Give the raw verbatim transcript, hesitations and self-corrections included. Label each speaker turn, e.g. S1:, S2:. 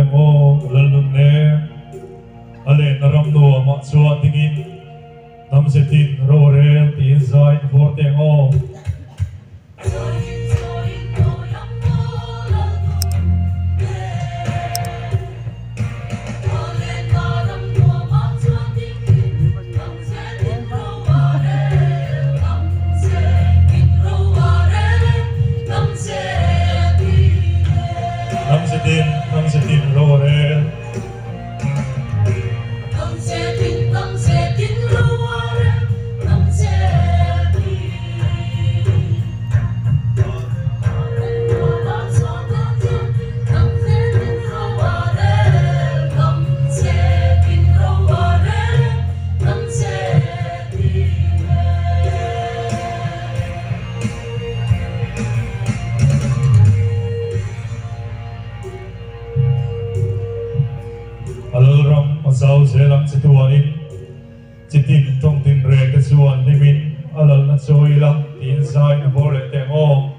S1: em ô lần lần nè ale naram no ma chua tingin nam se tin ro rel tin zain for te ô nam se tin nam se tin ro rel alram azau zelang situain chitin tong tin re te chuan limin alal na choi lang tin sai na bole te mo